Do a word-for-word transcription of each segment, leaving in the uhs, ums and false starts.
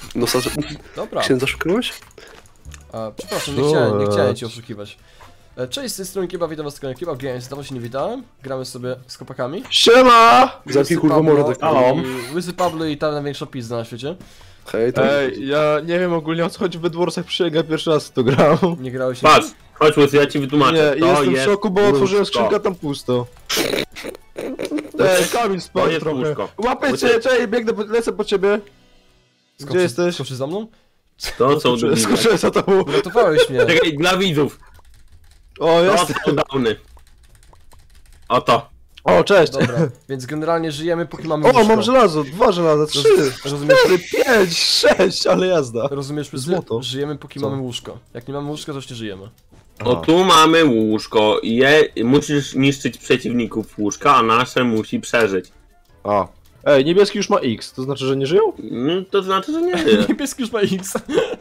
No co, Dobra. księdza szukałeś? A, przepraszam, nie chciałem, nie chciałem cię oszukiwać. E, Cześć, z tej strony Kiba, witam was w kanale Kiba Games, dawno się nie witałem. Gramy sobie z chłopakami. Siema! Zamknij kurwa mordę. i Łysy Pablo i ta największa pizza na świecie. Hej, to... Ej, ja nie wiem ogólnie o co chodzi w Bedwarsach, przysięgam, pierwszy raz w to gram. Nie grałeś Patrz, chodź Łysy, ja ci wytłumaczę. Nie, to jestem w jest szoku, bo otworzyłem łóżko. skrzynkę, tam pusto. Ej, Kamil To spadł jest trochę. łóżko. Łapię cię, czekaj, biegnę, po- lecę po ciebie. Gdzie jesteś? Skoczysz za mną? To są Skoczyłem, debile. skoczyłem za tobą. Uratowałeś mnie. Czekaj, dla widzów. O, To jest. są downy. Oto. O, cześć. Dobra, więc generalnie żyjemy póki mamy O, łóżko. mam żelazo, dwa żelaza, trzy, Rozumiesz? cztery, pięć, sześć, ale jazda. Rozumiesz, Łysy? Złoto. Żyjemy póki Co? mamy łóżko. Jak nie mamy łóżka, to już nie żyjemy. O, tu mamy łóżko. Je, musisz niszczyć przeciwników łóżka, a nasze musi przeżyć. A. Ej, niebieski już ma X, to znaczy, że nie żyją? No, to znaczy, że nie żyje. Niebieski już ma X.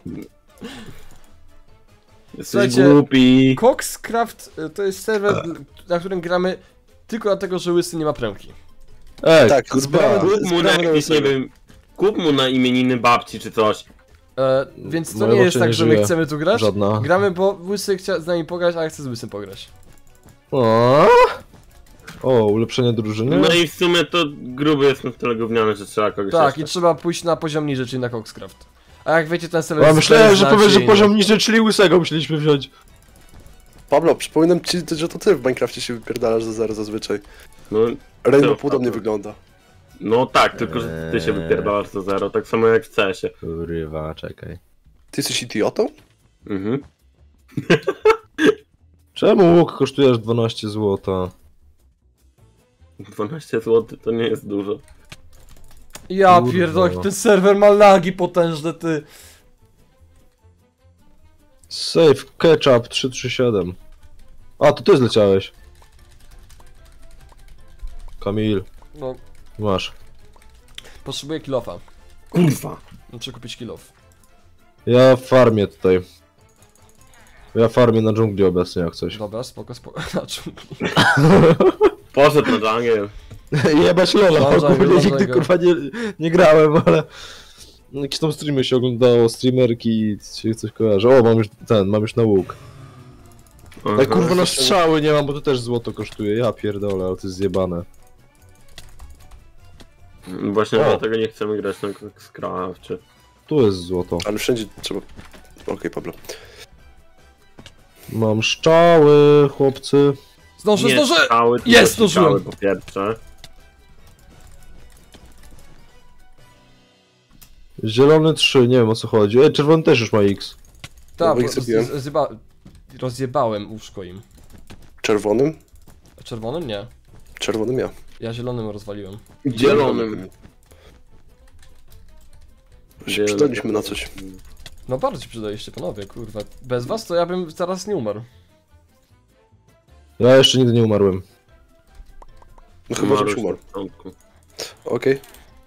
Jesteś Słuchajcie, głupi. Coxcraft y, to jest serwer, na którym gramy tylko dlatego, że Łysy nie ma premki. Ej, Tak, kurwa. zbieramy- Kup mu na Sprawę jakieś, nie sobie. wiem, kup mu na imieniny babci czy coś. E, więc to Moja nie jest babcia tak, nie że my żyje. chcemy tu grać. Żadna. Gramy, bo Łysy chce z nami pograć, a ja chcę z Łysym pograć. O, o, ulepszenie drużyny. No i w sumie to gruby jest na tyle gówniany, że trzeba kogoś Tak, i jeszcze. trzeba pójść na poziom niżej, czyli na Coxcraft. A jak wiecie, ten serwer A jest myślałem, że powiesz, że beznadziejny. poziom niżej, czyli łysego musieliśmy wziąć. Pablo, przypominam ci, że to ty w Minecrafcie się wypierdalasz za zero zazwyczaj. No, Rainbow Co? podobnie wygląda. no tak, tylko że ty się Eee. wypierdalasz do zero, tak samo jak w C S ie. Kurwa, czekaj. Ty jesteś idiotą? Mhm. Czemu łuk kosztuje aż dwanaście złota? dwanaście złotych to nie jest dużo. Ja Kurwa. pierdolę, ten serwer ma lagi potężne, ty. Save ketchup trzysta trzydzieści siedem. A, to ty zleciałeś. Kamil, No, masz. potrzebuję kilofa. Kurwa. Muszę kupić kilof. Ja farmię tutaj. Ja farmię na dżungli obecnie jak coś. Dobra, spoko, spoko. Na dżungli. Poszedł na jungle. Jebać Lola, Dlaczego, ogólnie nigdy dlaczego? kurwa nie, nie grałem, ale... Jakieś tam streamy się oglądało, streamerki i się coś kojarzy. O, mam już ten, mam już na łuk. Ale kurwa na strzały nie mam, bo to też złoto kosztuje. Ja pierdolę, ale to jest zjebane. Właśnie O. dlatego nie chcemy grać na Scrafcie. Tu jest złoto. Ale wszędzie trzeba... Okej, Pablo. Mam strzały, chłopcy. Zdążę, Nie zdążę! strzały, tylko Jest, strzały zdążyłem. po pierwsze. Zielony trzy, nie wiem o co chodzi. Ej, czerwony też już ma X. Tak, bo bo ich zabiłem. z- zjeba... rozjebałem łóżko im. Czerwonym? A czerwonym nie. Czerwonym ja. Ja zielonym rozwaliłem. Zielonym. Się przydaliśmy na coś. No bardzo ci przydaliście, panowie, kurwa. Bez was to ja bym zaraz nie umarł. Ja jeszcze nigdy nie umarłem. No chyba, że Umarłeś umarł. na początku. Okej.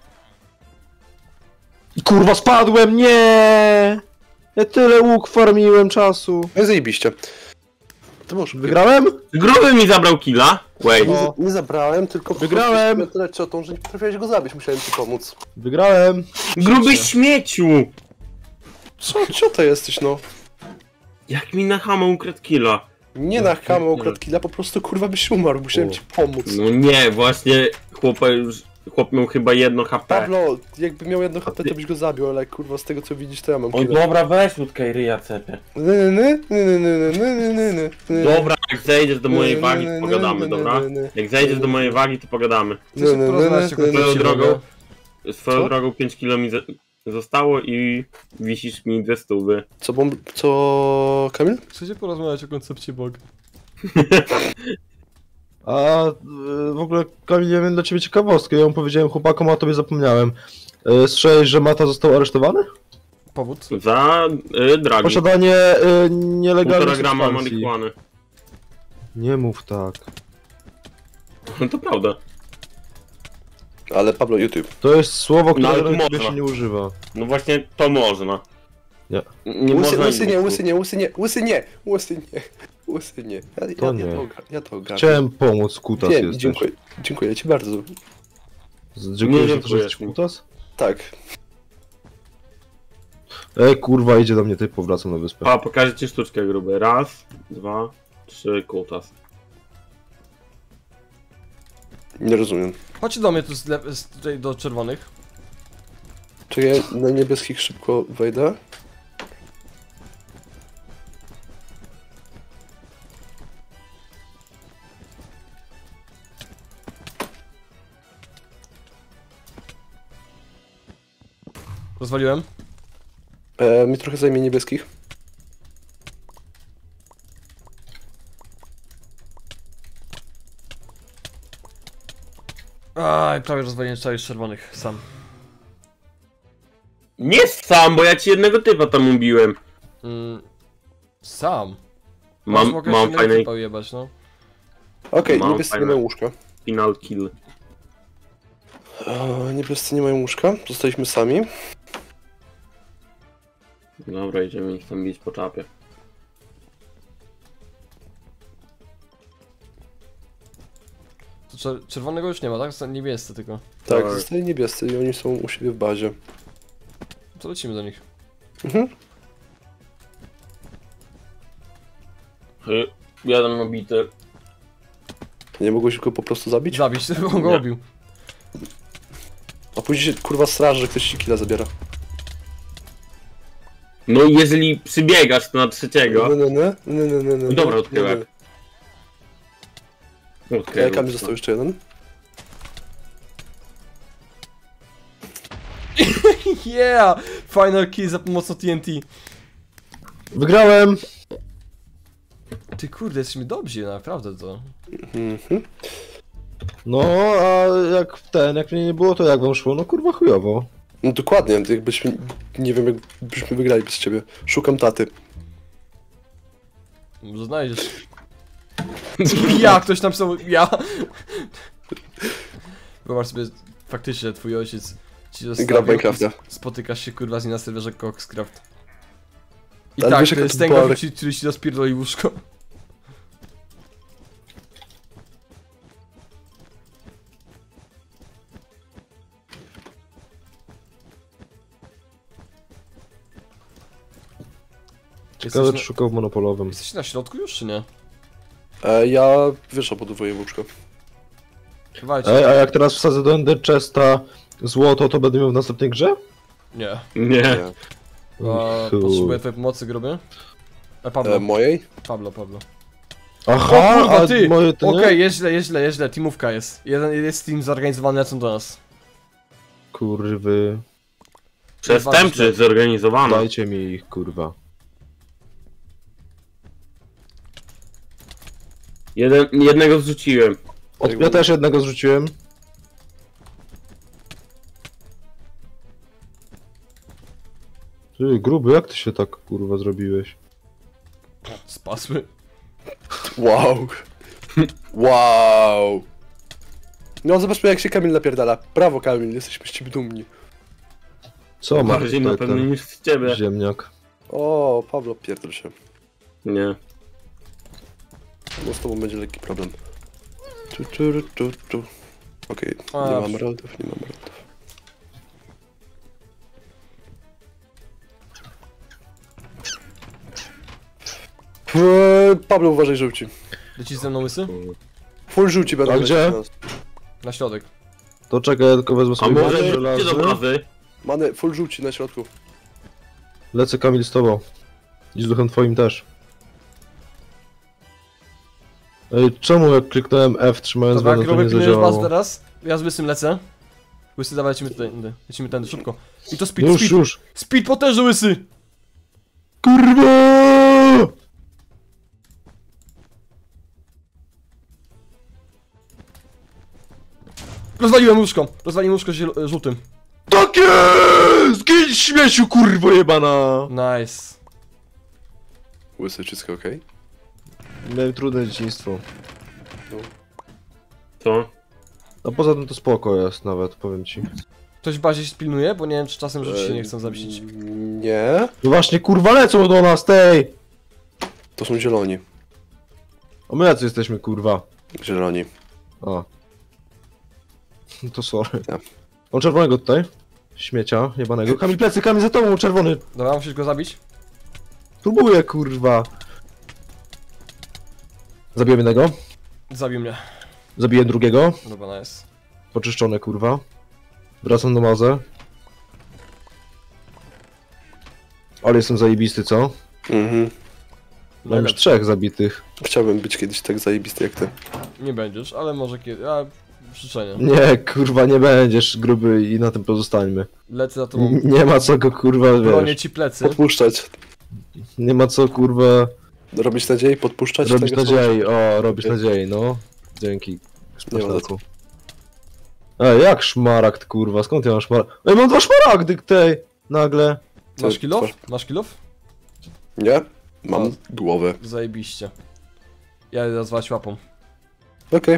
Kurwa, spadłem, nie! Ja tyle łuk farmiłem czasu. No i zajebiście. To może Wygrałem? Gruby mi zabrał killa. Wait. Nie, za- nie zabrałem, tylko... po Wygrałem! prostu tyle ciotą, że nie potrafiłeś go zabić, musiałem ci pomóc. Wygrałem. Gruby śmieciu! Co? Ciota jesteś, no. Jak mi na hamę ukradł killa. Nie na kamę ukradł killa, po prostu kurwa byś umarł, musiałem O. ci pomóc. No nie, właśnie chłopa już... Chłop miał chyba jedno H P. Pablo, jakby miał jedno H P, to byś go zabił, ale kurwa z tego co widzisz, to ja mam O killa. dobra, weź łódkę i ryja cepie. Ny, ny, ny, ny, ny, ny, ny, ny, ny, ny. Dobra, jak zejdziesz do mojej Ny, wagi, ny, to ny, pogadamy, ny, dobra? ny, ny. Jak zejdziesz do mojej wagi, to pogadamy. Chcę się No, no, porozmawiać no, o koncepcie Swoją drogą, Boga. swoją Co? drogą pięć kilo mi z- zostało i wisisz mi dwie stówy. Co bomb... co... Kamil? Chcecie porozmawiać o koncepcie Boga? A y, w ogóle, Kamil, ja mam dla ciebie ciekawostkę. Ja mu powiedziałem chłopakom, a tobie zapomniałem. Y, Słyszałeś, że Mata został aresztowany? Powód? Za y, dragi. Posiadanie y, nielegalnej Półtora grama substancji. marihuany. Nie mów tak. No to prawda. Ale Pablo, YouTube. To jest słowo, No, ale którego to sobie można. się nie używa. No właśnie to można. Nie. Nie Łysy, można łysy nie, nic. łysy nie, łysy nie, łysy nie, łysy nie, łysy nie. Ja, ja, To ja, nie. to, ogar- ja to ogarnę. Chciałem pomóc, kutas Wiem, jesteś. dziękuję, dziękuję ci bardzo. Z- Dziękuję, Nie że to, że dziękuję. jesteś kutas? Tak. Ej, kurwa, idzie do mnie, ty powracam na wyspę. A, pokażę ci sztuczkę gruby. Raz, dwa, trzy, kutas. Nie rozumiem. Chodźcie do mnie tu z, le- z tutaj do czerwonych. Czy ja na niebieskich szybko wejdę? Rozwaliłem. E, mi trochę zajmie niebieskich. Aj, prawie rozwaliłem cały z czerwonych sam. Nie sam, bo ja ci jednego typa tam ubiłem. Mm, sam. Mam, Mogę mam się fajny typa ujebać, no. Okej, Mam niebiescy nie fajne. mają łóżka. final kill. E, niebiescy nie mają łóżka. Zostaliśmy sami. Dobra, idziemy ich tam bić po czapie. To czer czerwonego już nie ma, tak? Są niebiescy tylko. Tak, Tak. zostali niebiescy i oni są u siebie w bazie. To lecimy do nich. Mhm. Hy, Jeden obity. Nie mogłeś go po prostu zabić? Zabić, on go Nie. obił. A później się kurwa straży, że ktoś ci killa zabiera. No i jeżeli przybiegasz to na trzeciego. No, no, no, no, no, no, no. Dobra, no, odkryłem. no. Okej, E, Kamil został jeszcze jeden. Yeah! Final kill za pomocą T N T. Wygrałem! Ty kurde, jesteśmy dobrzy, naprawdę to. Mhm. No, a jak ten, jak mnie nie było, to jak wam szło? No kurwa chujowo. No dokładnie, jakbyśmy, nie wiem, jakbyśmy wygrali bez ciebie. Szukam taty. Może znajdziesz. Ja, ktoś napisał, ja. Wyobraź sobie, faktycznie twój ojciec ci Gra w zostawił, Minecrafta. spotykasz się kurwa z nim na serwerze Coxcraft. I Ale tak, wiesz, to jaka jest to ten była- gość, który- który ci rozpierdoli łóżko. Ciekawe, Jesteś czy szukał w monopolowym. Jesteś na środku już, czy nie? E, ja, wiesz, obudowuję łóżko. Walcie. Ej, a jak teraz wsadzę do Ender Chesta złoto, to będę miał w następnej grze? Nie. Nie. Nie. A, Chuj. potrzebuję twojej pomocy, gruby. E, Pablo, E, mojej? Pablo, Pablo. Aha, O kurwa, a ty! moje to nie? Okej, jest źle, jest źle, jest źle, teamówka jest. Jeden jest team zorganizowany, lecą do nas. Kurwy, Przestępczy, zorganizowano. dajcie mi ich, kurwa. Jeden, jednego zrzuciłem. Od, ja też jednego zrzuciłem. Ty, gruby, jak ty się tak, kurwa, zrobiłeś? Spasły. Wow. Wow. No zobaczmy jak się Kamil napierdala. Brawo Kamil, jesteśmy z ciebie dumni. Co ma Bardziej na tutaj pewno ten niż z ciebie. ziemniak? O, Pablo, pierdol się. Nie. No z tobą będzie lekki problem. Tu, tu, tu, tu. Okej, A, nie mam przy- emeraldów, nie mam emeraldów. Eee, Pablo, uważaj żółci. Lecisz ze mną łysy? Full żółci będą A lecieć gdzie? na nas. Na środek. To czekaj, ja tylko wezmę A sobie może żelazo. idźcie do bazy? Mamy full żółci na środku. Lecę, Kamil, z tobą. I z duchem twoim też. Ej, czemu jak kliknąłem F trzymając Dobra, wodę, to gruby, nie pilnujesz was zadziałało? teraz. Ja z łysym lecę. Łysy, dawaj, lecimy tutaj, tędy. Lecimy tędy, szybko. I to speed, Już, speed. już! Speed potężny, łysy! Kurwa! Rozwaliłem łóżko. Rozwaliłem łóżko ziel- żółtym. Tak jest! Zgiń śmieciu, kurwo jebana! Nice. Łysy, wszystko okej? Miałem trudne dzieciństwo. Co? A poza tym to spoko jest nawet, powiem ci. Ktoś w bazie się pilnuje, bo nie wiem, czy czasem rzeczy się nie Eee, chcą zamścić. Nie, No właśnie, kurwa, lecą do nas, tej! to są zieloni. A my jacy jesteśmy, kurwa? Zieloni. A. No to sorry. Ja. Mam czerwonego tutaj. Śmiecia jebanego. Kamil plecy, Kamil za tobą, czerwony. Dobra, musisz go zabić. Próbuję, kurwa. Zabiłem jednego. Zabił mnie. Zabiłem drugiego. Dobra, nice. Poczyszczone, kurwa. Wracam do mazę. Ale jestem zajebisty, co? Mhm. Mam już trzech zabitych. Chciałbym być kiedyś tak zajebisty jak ty. Nie będziesz, ale może kiedy. A, życzenie. Nie, kurwa, nie będziesz gruby i na tym pozostańmy. Lecę za N- tobą. Nie ma co go, kurwa, Bronię wiesz. ci plecy. Podpuszczać. Nie ma co, kurwa, Robić nadziei, podpuszczać. robić tego nadziei. O, robić nadziei, no. Dzięki. Nie ma za co. Szmaczku. Ej, jak szmaragd, kurwa, skąd ja mam szmaragd? Ej, mam dwa szmaragdy, tej! Nagle. Masz Co- kilof? co? Masz kilof? Nie? Mam O. głowę. Zajebiście. Ja idę nazwać łapą. Okej.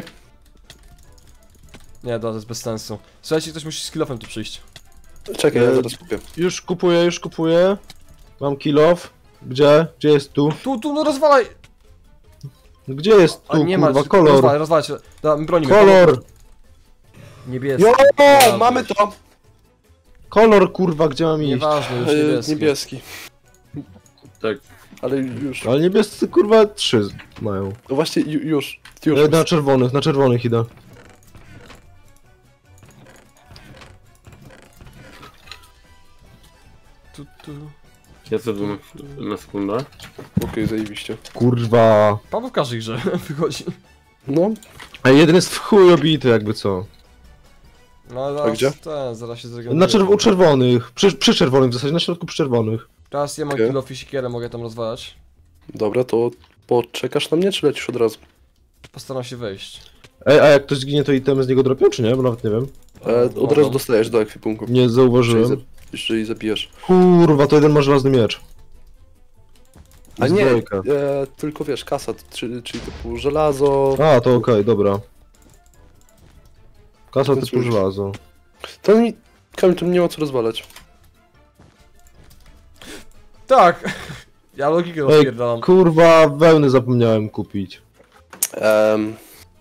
Nie, to jest bez sensu. Słuchajcie, ktoś musi z kilofem tu przyjść. Czekaj, ja E, zaraz kupię. Już kupuję, już kupuję. Mam kilof. Gdzie? Gdzie jest tu? Tu, tu, no rozwalaj! Gdzie jest A tu, nie kurwa, ma, kolor? rozwalaj, rozwalaj. Dobra, my bronimy. Kolor! Niebieski. Jo, Nieważne mamy już. to! Kolor, kurwa, gdzie mam iść? Nieważne, już E, niebieski. niebieski. Tak. Ale już. Ale niebiescy, kurwa, trzy mają. No właśnie, ju, już. Już. E, Na czerwonych, na czerwonych idę. Tu, tu. Ja co tu na, na sekundę? Okej, zajebiście. Kurwa. Paweł w każdej grze wychodzi. No, A jeden jest w chuj obity, jakby co. No, zaraz, gdzie? Ten, zaraz się zregeneruje. Na czerw u czerwonych. Przy, przy czerwonych w zasadzie, na środku przy czerwonych. Teraz ja mam Okej. kilof i siekierę, mogę tam rozwalać. dobra, to poczekasz na mnie, czy lecisz od razu? Postaram się wejść. Ej, a jak ktoś zginie, to itemy z niego dropią, czy nie? Bo nawet nie wiem. E, od Mogą. razu dostajesz do ekwipunku. Nie Jeżeli, zauważyłem. za, jeżeli zabijasz. Kurwa, to jeden ma żelazny miecz. A Jest nie, dwójka. e, tylko wiesz, kasa, czyli, czyli typu żelazo. A, to okej, dobra. Kasa To typu cóż. żelazo. To mi... Kamil, tu nie ma co rozwalać. Tak! Ja logikę Ej, rozpierdalam. kurwa, wełny zapomniałem kupić. Um,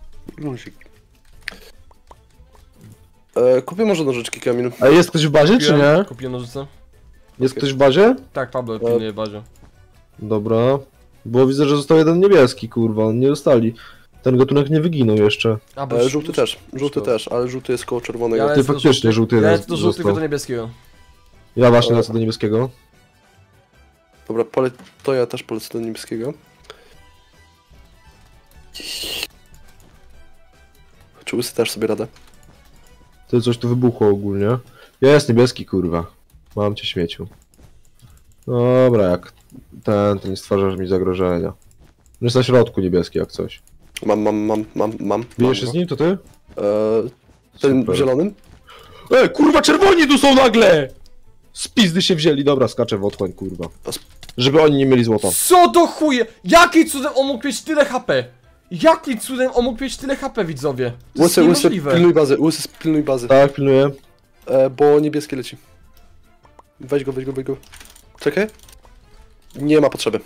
e, kupię może nożyczki, Kamil. A jest ktoś w bazie, czy Kupiłem- nie? Kupiłem nożyce. Jest ktoś w bazie? Tak, Pablo pilnuje bazie. Dobra. Bo widzę, że został jeden niebieski, kurwa, oni nie dostali. Ten gatunek nie wyginął jeszcze. A, bo E, już- żółty już- też, już żółty to. też, ale żółty jest koło czerwonego. Ja Ty lecę do faktycznie żółty Ja jeden lecę do żółtego, został. do niebieskiego. Ja właśnie lecę do niebieskiego. Dobra, pole... to ja też polecę do niebieskiego. Czy łysy też sobie radę? Ty coś tu wybuchło ogólnie. Jest niebieski, kurwa. Mam cię, śmieciu. Dobra, jak ten, to nie stwarzasz mi zagrożenia. Jest na środku niebieski, jak coś. Mam, mam, mam, mam, mam. Bijesz się mam z nim, to ty? E, ten Super. zielonym? Ej, kurwa, czerwoni tu są nagle! Z pizdy się wzięli, dobra, skaczę w otchłań, kurwa. A sp- Żeby oni nie mieli złota. Co do chuje? Jakim cudem on mógł mieć tyle H P? Jakim cudem on mógł mieć tyle H P, widzowie? To jest Łysy, łysy, niemożliwe. pilnuj bazy, łysy, pilnuj bazy. Tak, pilnuję. E, bo niebieski leci. Weź go, weź go, weź go. Czekaj. Nie ma potrzeby.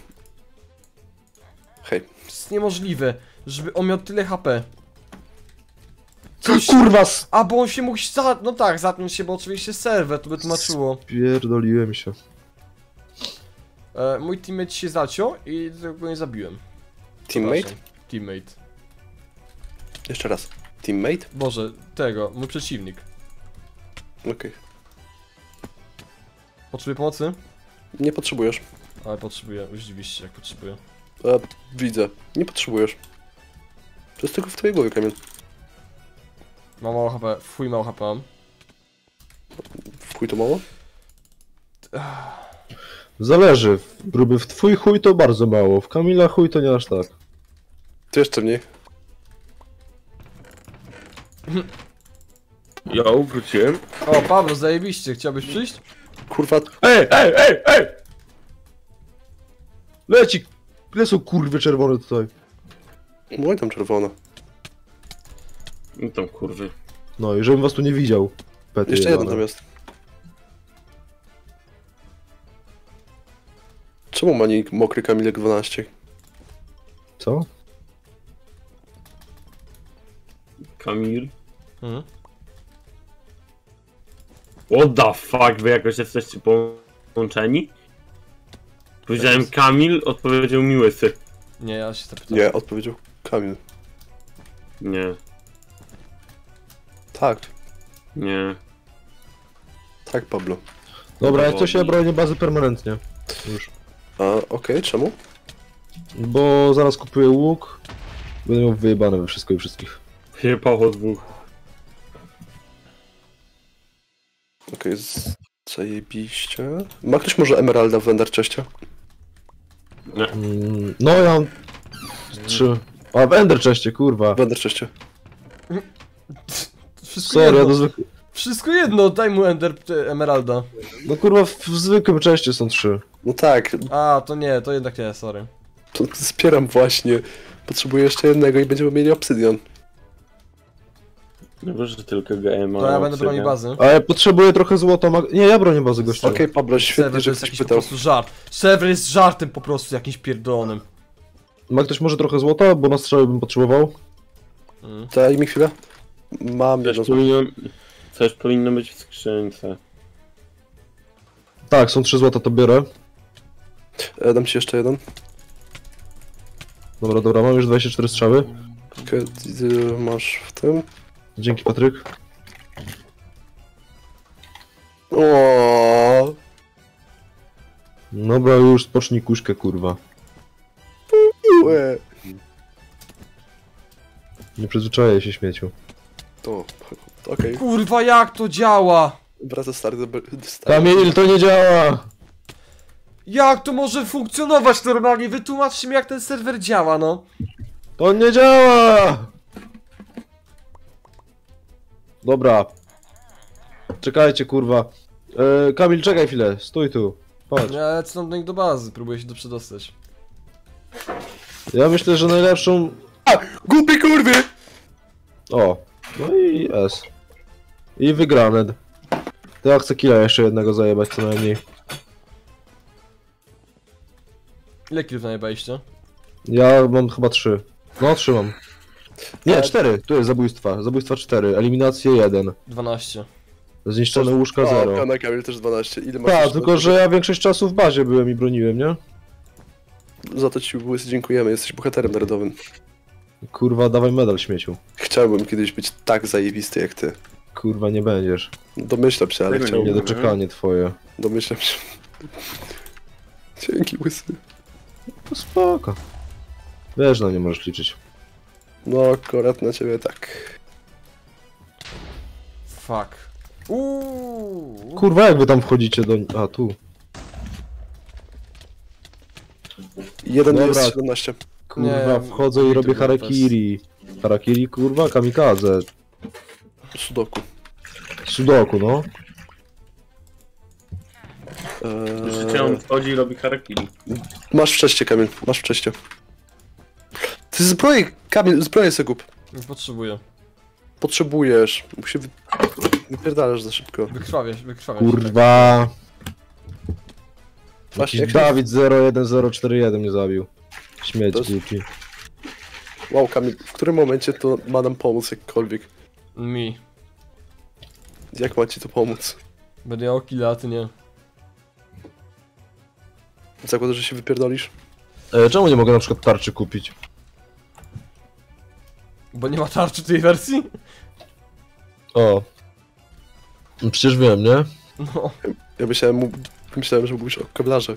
Hej. To jest niemożliwe, żeby on miał tyle H P. Coś... Kurwa, A, bo on się mógł za... No tak, zatnąć się, bo oczywiście serwer, to by tłumaczyło. spierdoliłem się. E, mój teammate się zaciął i go nie zabiłem. Teammate? Przepraszam. Teammate. Jeszcze raz. Teammate? Boże, tego, mój przeciwnik. Okej. Potrzebuję pomocy? Nie potrzebujesz. Ale potrzebuję, rzeczywiście, jak potrzebuję. E, widzę. Nie potrzebujesz. To jest tylko w twojej głowie, Kamil. Mam mało H P, fuj mało H P mam. W chuj to mało? Zależy. Gruby w twój chuj to bardzo mało, w Kamila chuj to nie aż tak. To jeszcze mniej. Ja wróciłem. O, Pablo, zajebiście, chciałbyś przyjść? Kurwa, Ej, ej, ej, ej! Leci! Ile są kurwy czerwone tutaj? mój tam czerwona. No tam kurwy. No i żebym was tu nie widział. Pety Jeszcze jeden jebane. tam jest. Czemu ma nick mokry Kamilek dwanaście? Co? Kamil. Mhm. What the fuck, wy jakoś jesteście połączeni? Powiedziałem Kamil, odpowiedział mi Łysy. Nie, ja się zapytałem. Nie, odpowiedział Kamil. Nie, Tak, nie. tak Pablo. Dobra, jak to się bronię bazy permanentnie. Już. A, okej, czemu? Bo zaraz kupuję łuk. Będę miał wyjebane we wszystko i wszystkich. Jebało dwóch. Okej, z... zajebiście. Ma ktoś może emeralda w Enderchestie? Nie. Mm, no ja mam... Trzy. A w Enderchestie, kurwa. W Enderchestie. Wszystko Sorry, ja jedno. do zwykły... Wszystko jedno, daj mu Ender e, Emeralda. No kurwa, w, w zwykłym czeście są trzy. No tak, A, to nie, to jednak nie, sorry. to zbieram właśnie. Potrzebuję jeszcze jednego i będziemy mieli obsydian. No że tylko G M A. To ja będę bronił bazy. A ja potrzebuję trochę złota, mag... Nie, ja bronię bazy gościa. Okej, Pablo, świetnie, Serwer to że jest ktoś jakiś po pytał. prostu żart. Serwer jest żartem po prostu jakimś pierdolonym. Ma ktoś może trochę złota, bo na strzały bym potrzebował? Mm. Daj mi chwilę. Mam jedno Coś złoto. powinno, coś powinno być w skrzynce. Tak, są trzy złota, to biorę. E, Dam ci jeszcze jeden. Dobra, dobra, mam już dwadzieścia cztery strzały. Okej, ty masz w tym. Dzięki, Patryk. O, Dobra, już spocznij kuszkę, kurwa. miłe. Nie przyzwyczaję się śmieciu. To, okej. Kurwa, jak to działa? Wraca stary do... do stary. Kamil, to nie działa! Jak to może funkcjonować normalnie? Wytłumaczcie mi, jak ten serwer działa, no. To nie działa! Dobra. Czekajcie, kurwa. E, Kamil, czekaj chwilę, stój tu. Patrz. Ja lecę tam do nich do bazy, próbuję się tu przedostać. Ja myślę, że najlepszą... Głupi kurwy! O. No i S. I wygrane. To ja chcę killa jeszcze jednego zajebać co najmniej. Ile killów najebaliście? Ja mam chyba trzy. No, trzy mam. Nie, cztery. Tu jest zabójstwa. Zabójstwa cztery. Eliminacje jeden. dwanaście. Zniszczone łóżka O, zero. Pana Kamil też dwanaście. Ile masz? Tak, jeszcze? tylko że ja większość czasu w bazie byłem i broniłem, nie? Za to ci Łysy dziękujemy, jesteś bohaterem narodowym. Kurwa, dawaj medal śmieciu. Chciałbym kiedyś być tak zajebisty jak ty. Kurwa, nie będziesz. Domyślam się, ale Tego nie chciałbym. Niedoczekanie twoje. Domyślam się. Dzięki Łysy. To spoko. Wiesz, na nie możesz liczyć. No akurat na ciebie tak. Fuck. Uuuu. Kurwa, jak wy tam wchodzicie do... A, tu. Jeden Dobra. jest siedemnaście. Kurwa, Nie, wchodzę i nie, robię to harakiri. Harakiri, kurwa, kamikadze. Sudoku. Sudoku, no. Życie on Eee, wchodzi i robi harakiri. masz wczeście, Kamil, masz wczeście. Ty zbroję, Kamil, zbroję sobie kup. Nie potrzebuję. Potrzebujesz. Bo się wy... wypierdalasz za szybko. Wykrwawię, wykrwawię się, tak. Kurwa. Właśnie, Jakiś jak się... Dawid zero jeden zero cztery jeden mnie zabił. Śmieć To jest- głupi. Wow, Kamil, w którym momencie to ma nam pomóc jakkolwiek? Mi. Jak ma ci to pomóc? Będę miał killa, a ty nie. Zakładam, że się wypierdolisz? E, czemu nie mogę na przykład tarczy kupić? Bo nie ma tarczy tej wersji? O. No przecież wiem, nie? No. Ja myślałem, mógł- myślałem że mówisz o kevlarze.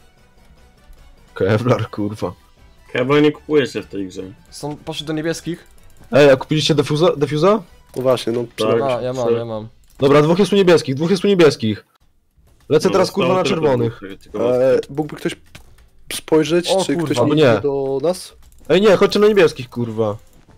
Kevlar, kurwa. Chyba nie kupujesz się w tej grze. Są, poszli do niebieskich? Ej, a kupiliście defuza? defuza? No właśnie, no Tak. przynajmniej. A, ja mam, ja mam. Dobra, dwóch jest u niebieskich, dwóch jest u niebieskich. Lecę No, teraz kurwa na tylko czerwonych. dwóch, tylko E, mógłby ktoś spojrzeć, O, czy kurwa, ktoś nie. idzie do nas? Ej nie, chodźcie na niebieskich, kurwa.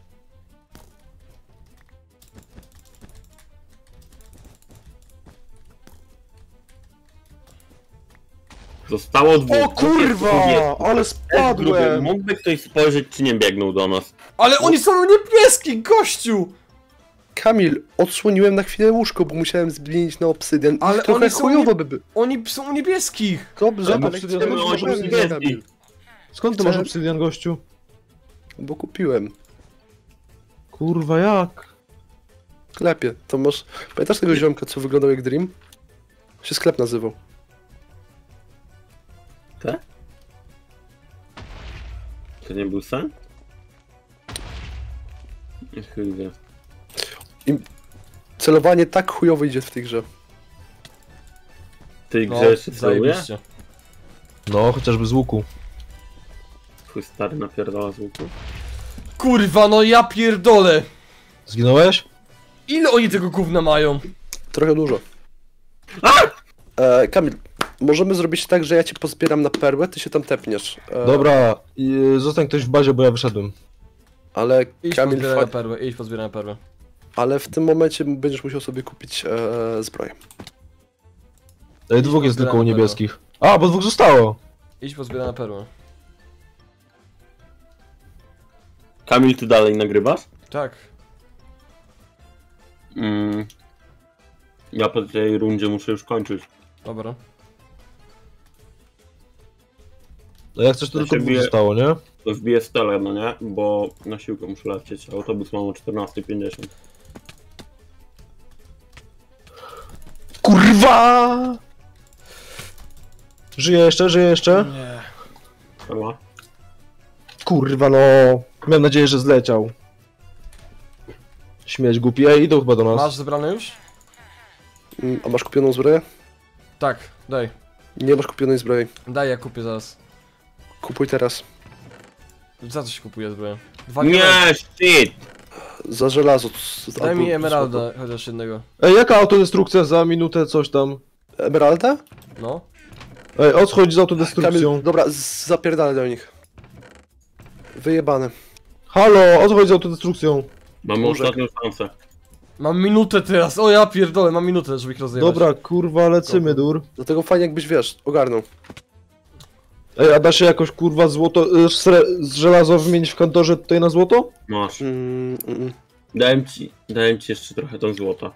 Zostało dwóch. O kurwa, ale Drugi. spadłem. Mógłby ktoś spojrzeć, czy nie biegną do nas. Ale oni są u niebieskich, gościu! Kamil, odsłoniłem na chwilę łóżko, bo musiałem zmienić na obsydian. Ale Ale trochę oni są chujowo nie- by było. Oni są u niebieskich! Dobrze, Ale ale obsydian chciałem, to żeby może był być Kamil. niebieski. Skąd ty Chcę- masz obsydian, gościu? Bo kupiłem. Kurwa, jak? W sklepie. To masz... Pamiętasz tego ziomka, co wyglądał jak Dream? Się sklep nazywał. Tak? To nie był sen? Chuj wie. Celowanie tak chujowo idzie w tej grze. Ty No, grze jeszcze celuje? zajebiście. No, chociażby z łuku. Twój stary napierdala z łuku. Kurwa, no ja pierdolę! Zginąłeś? Ile oni tego gówna mają? Trochę dużo. E, Kamil, możemy zrobić tak, że ja cię pozbieram na perłę, ty się tam tepniesz. E, Dobra, i, zostań ktoś w bazie, bo ja wyszedłem. Ale Idź Kamil, pozbieraj na fa- perłę, idź pozbieraj na perłę. ale w tym momencie będziesz musiał sobie kupić e, zbroję. Ej, dwóch jest pozbieramy tylko u perłę. niebieskich. A, bo dwóch zostało! Idź pozbieraj na perłę. Kamil, ty dalej nagrywasz? Tak. Mm. Ja po tej rundzie muszę już kończyć. Dobra. No jak chcesz, to Ja tylko się dwóch biję. zostało, nie? To wbiję stele, no nie? Bo na siłkę muszę lecieć. Autobus mam o czternasta pięćdziesiąt. Kurwa! Żyje jeszcze, żyje jeszcze? Nie. Dobra? Kurwa no. Miałem nadzieję, że zleciał. Śmieć głupi. Ej, idą chyba do nas. Masz zebrane już? Mm, a masz kupioną zbroję? Tak, daj. Nie masz kupionej zbroi. Daj, ja kupię zaraz. Kupuj teraz. Za co się kupuje zbroję? Dwa Nie, shit! Za żelazo. z- Daj albo mi złoto. emeralda, chociaż jednego. Ej, jaka autodestrukcja za minutę, coś tam? Emeralda? No. Ej, odchodź z autodestrukcją. Kamil, dobra, z- zapierdalaj do nich. Wyjebane. Halo, odchodź z autodestrukcją. Mamy Może. ostatnią szansę. Mam minutę teraz, o ja pierdolę, mam minutę, żeby ich rozjebać. Dobra, kurwa, lecymy, dur. Dlatego fajnie jakbyś, wiesz, ogarnął. Ej, a da się jakoś, kurwa, złoto, y, sre, z żelazo wymienić w kantorze tutaj na złoto? Masz. Mm, mm, mm. Dałem ci, dałem ci jeszcze trochę tą złota.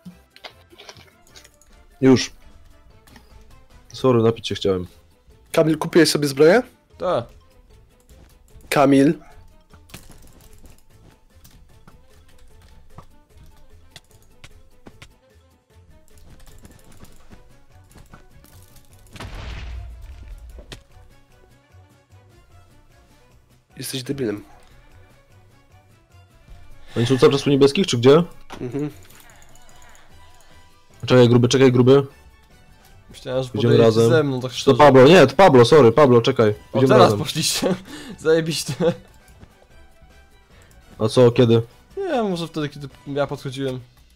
Już. Sorry, napić się chciałem. Kamil, kupiłeś sobie zbroję? Tak. Kamil. Jesteś debilem. Oni są cały czas u niebieskich, czy gdzie? Mhm. Czekaj, gruby, czekaj, gruby. Myślałem, że Idziemy podejdziecie razem. ze mną, tak Czy szczerze. to Pablo? Nie, to Pablo, sorry, Pablo, czekaj. O, Idziemy teraz razem. poszliście. Zajebiście. A co, kiedy? Nie, może wtedy, kiedy ja podchodziłem.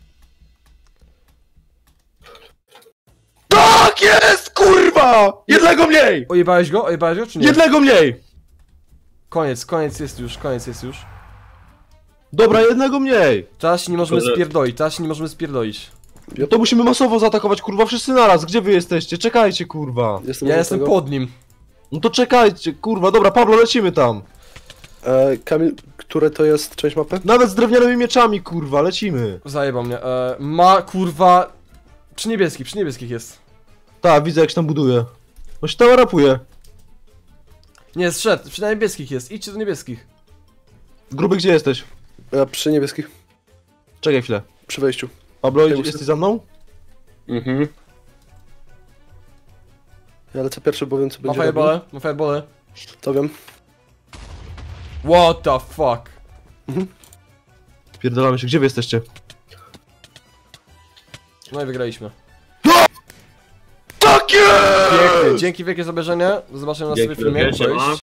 Tak jest, kurwa! Jednego mniej! Ojebałeś go? Ojebałeś go, czy nie? Jednego mniej! Koniec, koniec jest już, koniec jest już. Dobra, jednego mniej! Teraz się nie możemy Tylko, że- spierdolić, teraz się nie możemy spierdolić. No to musimy masowo zaatakować, kurwa, wszyscy naraz. Gdzie wy jesteście? Czekajcie, kurwa. Jestem Ja do jestem tego. pod nim. No to czekajcie, kurwa, dobra, Pablo, lecimy tam. E, Kamil, które to jest część mapy? Nawet z drewnianymi mieczami, kurwa, lecimy. Zajebał mnie. E, ma kurwa... Przy niebieskich, przy niebieskich jest. Tak, widzę jak się tam buduje. On się tam rapuje. Nie, zszedł, przy niebieskich jest, idźcie do niebieskich. Gruby, gdzie jesteś? E, przy niebieskich. Czekaj chwilę. Przy wejściu. Pablo, Ja idzie- muszę- jesteś za mną? Mhm. Ja lecę pierwszy, bo wiem co Ma będzie robił. firebole, ma firebole. To wiem. What the fuck? Pierdolamy się, gdzie wy jesteście? No i wygraliśmy. Tak jest! Pięknie, dzięki wielkie za obejrzenie. Do zobaczenia na Dzięki sobie filmie. wielkie, Cześć. siema.